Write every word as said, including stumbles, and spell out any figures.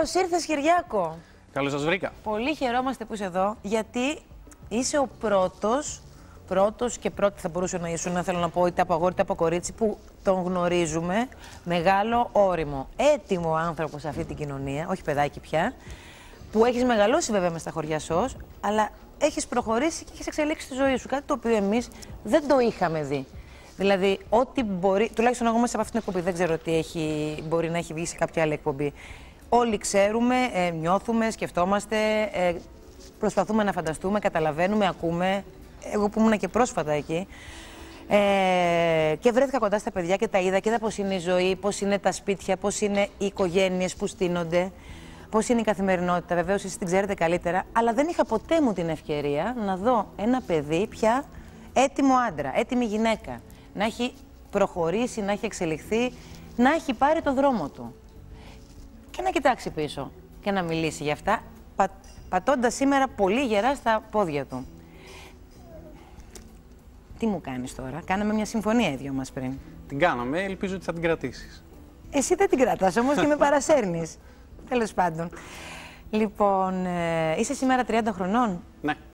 Καλώς ήρθες, Κυριάκο. Καλώς σας βρήκα. Πολύ χαιρόμαστε που είσαι εδώ, γιατί είσαι ο πρώτος, πρώτος και πρώτη θα μπορούσε να ήσουν, θέλω να πω, είτε από αγόρι είτε από κορίτσι, που τον γνωρίζουμε, μεγάλο όριμο, έτοιμο άνθρωπο σε αυτή την κοινωνία, όχι παιδάκι πια, που έχεις μεγαλώσει βέβαια μες στα χωριά ΣΟΣ, αλλά έχεις προχωρήσει και έχεις εξελίξει τη ζωή σου, κάτι το οποίο εμείς δεν το είχαμε δει. Δηλαδή, ό,τι μπορεί, τουλάχιστον εγώ μέσα από αυτήν την εκπομπή, δεν ξέρω τι έχει, μπορεί να έχει βγει σε κάποια άλλη εκπομπή. Όλοι ξέρουμε, ε, νιώθουμε, σκεφτόμαστε, ε, προσπαθούμε να φανταστούμε, καταλαβαίνουμε, ακούμε. Εγώ που ήμουν και πρόσφατα εκεί. Ε, και βρέθηκα κοντά στα παιδιά και τα είδα και είδα πώς είναι η ζωή, πώς είναι τα σπίτια, πώς είναι οι οικογένειες που στείνονται, πώς είναι η καθημερινότητα. Βεβαίως, εσείς την ξέρετε καλύτερα, αλλά δεν είχα ποτέ μου την ευκαιρία να δω ένα παιδί πια έτοιμο άντρα, έτοιμη γυναίκα. Να έχει προχωρήσει, να έχει εξελιχθεί, να έχει πάρει το δρόμο του. Και να κοιτάξει πίσω και να μιλήσει για αυτά, πα, πατώντας σήμερα πολύ γερά στα πόδια του. Τι μου κάνεις τώρα, κάναμε μια συμφωνία οι δυο μας πριν. Την κάναμε, ελπίζω ότι θα την κρατήσεις. Εσύ δεν την κρατάς όμως και με παρασέρνεις. Τέλος πάντων. Λοιπόν, ε, είσαι σήμερα τριάντα χρονών. Ναι.